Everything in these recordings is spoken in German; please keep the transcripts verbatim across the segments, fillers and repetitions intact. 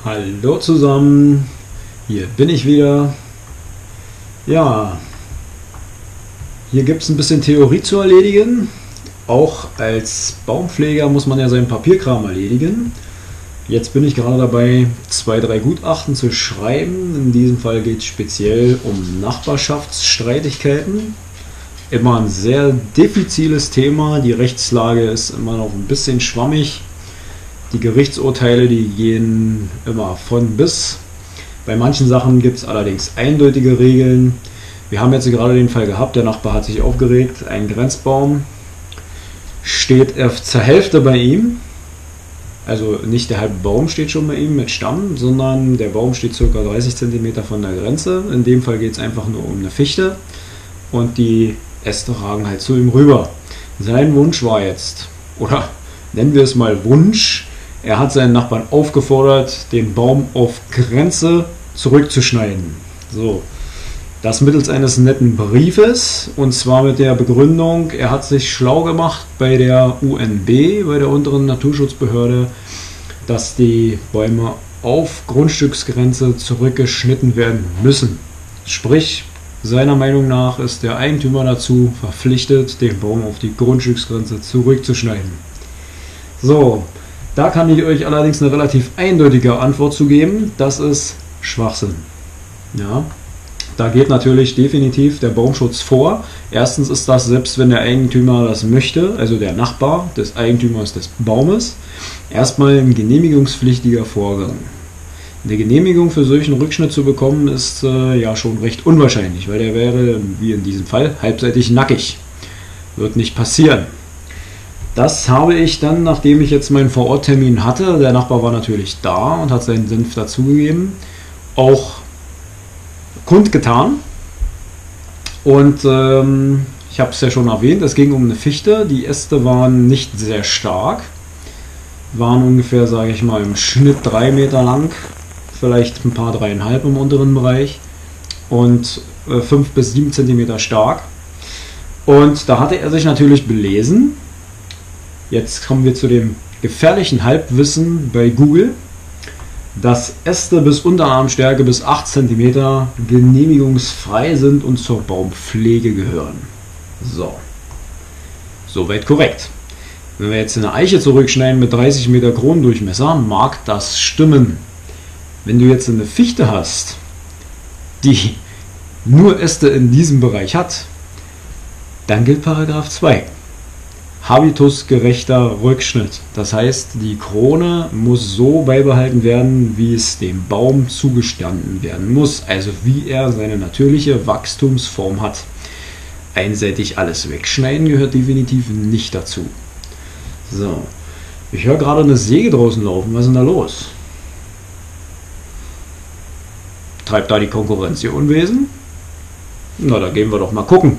Hallo zusammen, hier bin ich wieder. Ja, hier gibt es ein bisschen Theorie zu erledigen. Auch als Baumpfleger muss man ja seinen Papierkram erledigen. Jetzt bin ich gerade dabei, zwei, drei Gutachten zu schreiben. In diesem Fall geht es speziell um Nachbarschaftsstreitigkeiten. Immer ein sehr diffiziles Thema. Die Rechtslage ist immer noch ein bisschen schwammig. Die Gerichtsurteile, die gehen immer von bis. Bei manchen Sachen gibt es allerdings eindeutige Regeln. Wir haben jetzt gerade den Fall gehabt, der Nachbar hat sich aufgeregt. Ein Grenzbaum steht zur Hälfte bei ihm. Also nicht der halbe Baum steht schon bei ihm mit Stamm, sondern der Baum steht ca. dreißig Zentimeter von der Grenze. In dem Fall geht es einfach nur um eine Fichte und die Äste ragen halt zu ihm rüber. Sein Wunsch war jetzt, oder nennen wir es mal Wunsch, er hat seinen Nachbarn aufgefordert, den Baum auf Grenze zurückzuschneiden. So, das mittels eines netten Briefes, und zwar mit der Begründung, er hat sich schlau gemacht bei der U N B, bei der unteren Naturschutzbehörde, dass die Bäume auf Grundstücksgrenze zurückgeschnitten werden müssen. Sprich, seiner Meinung nach ist der Eigentümer dazu verpflichtet, den Baum auf die Grundstücksgrenze zurückzuschneiden. So, da kann ich euch allerdings eine relativ eindeutige Antwort zu geben. Das ist Schwachsinn. Ja, da geht natürlich definitiv der Baumschutz vor. Erstens ist das, selbst wenn der Eigentümer das möchte, also der Nachbar des Eigentümers des Baumes, erstmal ein genehmigungspflichtiger Vorgang. Eine Genehmigung für solchen Rückschnitt zu bekommen, ist äh, ja schon recht unwahrscheinlich, weil der wäre, wie in diesem Fall, halbseitig nackig. Wird nicht passieren. Das habe ich dann, nachdem ich jetzt meinen Vororttermin hatte, der Nachbar war natürlich da und hat seinen Senf dazugegeben, auch kundgetan. Und ähm, ich habe es ja schon erwähnt, es ging um eine Fichte. Die Äste waren nicht sehr stark, waren ungefähr, sage ich mal, im Schnitt drei Meter lang, vielleicht ein paar dreieinhalb im unteren Bereich und äh, fünf bis sieben Zentimeter stark. Und da hatte er sich natürlich belesen. Jetzt kommen wir zu dem gefährlichen Halbwissen bei Google, dass Äste bis Unterarmstärke bis acht Zentimeter genehmigungsfrei sind und zur Baumpflege gehören. So, soweit korrekt. Wenn wir jetzt eine Eiche zurückschneiden mit dreißig Meter Kronendurchmesser, mag das stimmen. Wenn du jetzt eine Fichte hast, die nur Äste in diesem Bereich hat, dann gilt Paragraph zwei. Habitusgerechter Rückschnitt. Das heißt, die Krone muss so beibehalten werden, wie es dem Baum zugestanden werden muss. Also wie er seine natürliche Wachstumsform hat. Einseitig alles wegschneiden gehört definitiv nicht dazu. So, ich höre gerade eine Säge draußen laufen. Was ist denn da los? Treibt da die Konkurrenz ihr Unwesen? Na, da gehen wir doch mal gucken.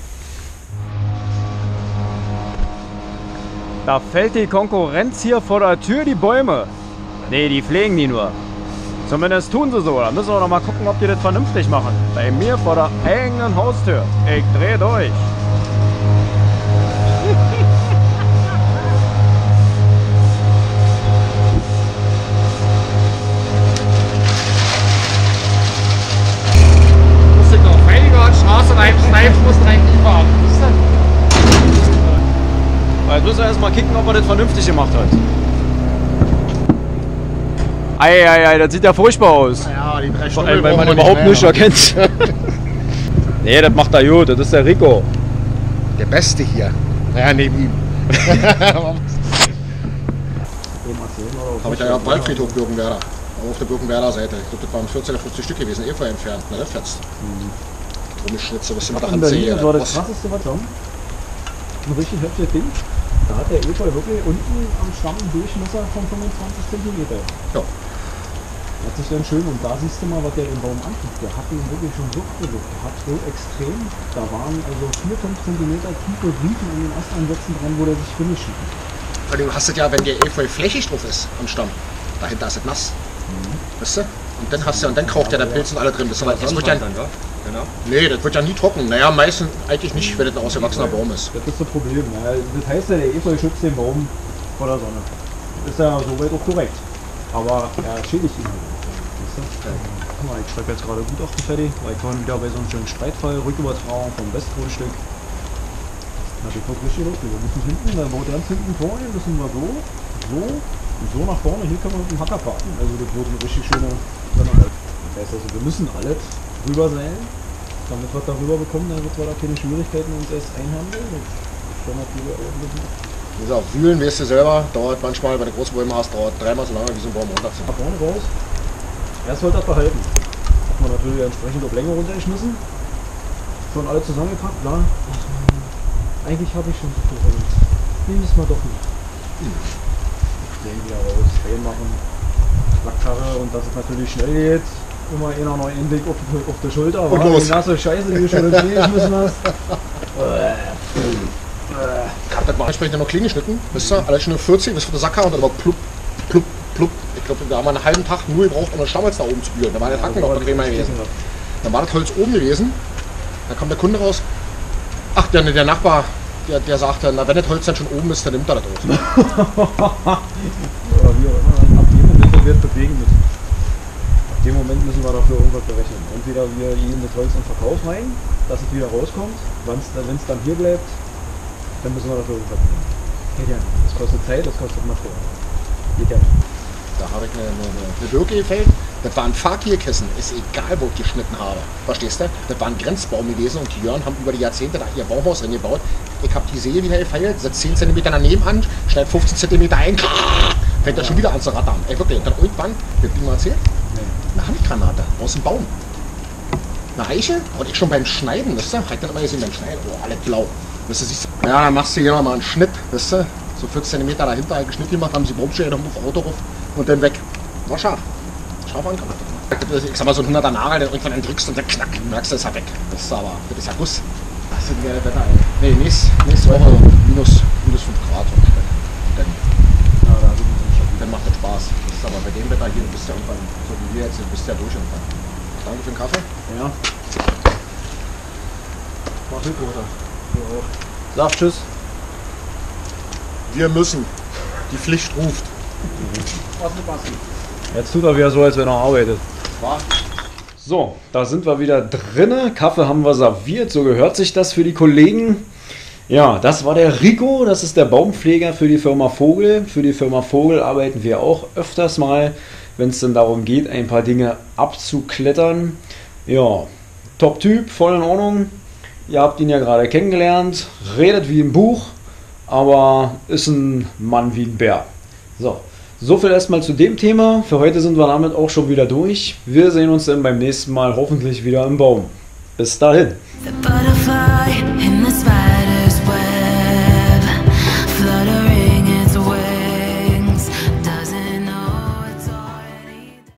Da fällt die Konkurrenz hier vor der Tür die Bäume. Nee, die pflegen die nur. Zumindest tun sie so. Da müssen wir noch mal gucken, ob die das vernünftig machen. Bei mir vor der eigenen Haustür. Ich dreh durch. Muss ich auf Heiliger Straße rein, steif, muss rein fahren. Jetzt müssen wir erstmal kicken, ob er das vernünftig gemacht hat. Eieiei, das sieht ja furchtbar aus. Ja, die drei Vor Stunden allem, weil man brauchen wir überhaupt nicht nicht mehr. erkennt. Nee, das macht er gut, das ist der Rico. Der Beste hier. Naja, neben ihm. Habe ich da ja am Waldfriedhof Birkenwerder. Auf der Birkenwerder Seite. Ich glaube, das waren vierzig oder fünfzig Stück gewesen, Efeu entfernt. Na, das fetzt. Drum Schnitze, was mit der Hand sehe. Das war das krasseste, was kommt. Ein richtig hübsches Ding. Da hat der Efeu wirklich unten am Stamm einen Durchmesser von fünfundzwanzig Zentimeter. Ja. Das ist dann schön, und da siehst du mal, was der den Baum antut. Der hat den wirklich schon so gedrückt. Der hat so extrem, da waren also vier bis fünf Zentimeter tiefe Riefen an den Astansätzen dran, wo der sich finischt. Vor allem hast du das ja, wenn der Efeu flächig drauf ist am Stamm. Dahinter ist es nass. Mhm. Weißt du? Und dann hast du, und dann kraucht ja der Pilz und alle drin. Das, das wird ja, Genau. nee, das wird ja nie trocken. Naja, meistens eigentlich nicht, wenn das ein ausgewachsener Baum ist. Das ist das Problem. Ja. Das heißt ja, der Efeu schützt den Baum vor der Sonne. Das ist ja soweit auch korrekt. Aber er schädigt ihn halt. Weißt du? Guck mal, ich schreibe jetzt gerade Gutachten fertig, weil ich vorhin wieder bei so einem schönen Streitfall, Rückübertragung vom Westgrundstück. Na, die kommt richtig lustig. Wir müssen hinten, dann baut ganz hinten vorne, müssen wir so, so und so nach vorne. Hier können wir mit dem Hacker parken. Also das wird eine richtig schöne. Das heißt also, wir müssen alles rüber sein, damit wir darüber bekommen, damit wir da keine Schwierigkeiten uns erst einhandeln. Das ist schon natürlich auch ein bisschen. Wie gesagt, wühlen, weißt du selber, dauert manchmal, wenn du große Bäume hast, dauert dreimal so lange wie so ein Baum runter. Nach vorne raus. Erst wollte das behalten. Hat man natürlich entsprechend auf Länge runtergeschmissen. Schon alle zusammengepackt, klar. Eigentlich habe ich schon so viel Holz. Nehmen wir es mal doch nicht. Den wieder raus, Schrägen machen, Schlagkarre und dass es natürlich schnell geht. Immer einer noch einen Blick auf, auf die Schulter. Und los. Die nasse Scheiße, die du schon entgegengeschmissen hast. Ich hab das mal entsprechend noch clean geschnitten, wisst ihr, alles schon nur vierzig, bis vor der Sacker und dann war plupp, plupp, plupp. Ich glaube, da haben wir einen halben Tag nur gebraucht, um das Stammholz da oben zu bügeln. Da war der Hacken noch bequemer gewesen. Dann war das Holz oben gewesen, da kam der Kunde raus. Ach, der, der Nachbar, der, der sagte, na wenn das Holz dann schon oben ist, dann nimmt er das auf. Oder wie auch immer, ab dem Moment wird bewegen müssen. Ab dem Moment müssen wir dafür irgendwas berechnen. Entweder wir geben das Holz in den Verkauf rein, dass es wieder rauskommt, wenn es dann hier bleibt, dann müssen wir dafür irgendwas nehmen. Geht ja nicht. Das kostet Zeit, das kostet Material. Geht ja nicht. Da habe ich eine, eine, eine Birke gefällt. Das waren Fakirkissen, ist egal, wo ich geschnitten habe. Verstehst du? Das war ein Grenzbaum gewesen und die Jörn haben über die Jahrzehnte da ihr Baumhaus drin gebaut. Ich habe die Säge wieder gefeilt, setze zehn Zentimeter daneben an, schneide fünfzehn Zentimeter ein, fängt das schon wieder an zu rattern. Ey, wirklich. Und dann irgendwann, wird die mal erzählt? Nee. Eine Handgranate aus dem Baum. Eine Eiche, und ich schon beim Schneiden, wisst ihr? Hab ich dann immer gesehen beim Schneiden, oh, alles blau. Weißt du, siehst du? Ja, dann machst du hier nochmal einen Schnitt, weißt du? So vierzehn Zentimeter dahinter einen Schnitt gemacht, haben sie Baumschere noch auf Auto rauf und dann weg. War scharf. Scharf angemacht. Ich sag mal, so ein hunderter Nagel, der irgendwann entrückst und dann knack, merkst du, ist er weg. Das ist aber, das ist ja Guss. Das ist ein geiles Wetter, ey. Nee, nächste, nächste Woche minus, minus fünf Grad und dann, dann, Ja, da sind wir schon. dann macht das Spaß. Das ist aber bei dem Wetter hier, du bist ja irgendwann, so wie wir jetzt, du bist ja durch irgendwann. Danke für den Kaffee. Ja. Mach viel Großer. Sag tschüss. Wir müssen. Die Pflicht ruft. Was mit Basti? Jetzt tut er wieder so, als wenn er arbeitet. War? So, da sind wir wieder drinne. Kaffee haben wir serviert, so gehört sich das für die Kollegen. Ja, das war der Rico, das ist der Baumpfleger für die Firma Vogel. Für die Firma Vogel arbeiten wir auch öfters mal, wenn es denn darum geht, ein paar Dinge abzuklettern. Ja, Top-Typ, voll in Ordnung. Ihr habt ihn ja gerade kennengelernt, redet wie ein Buch, aber ist ein Mann wie ein Bär. So, so viel erstmal zu dem Thema. Für heute sind wir damit auch schon wieder durch. Wir sehen uns dann beim nächsten Mal hoffentlich wieder im Baum. Bis dahin. The butterfly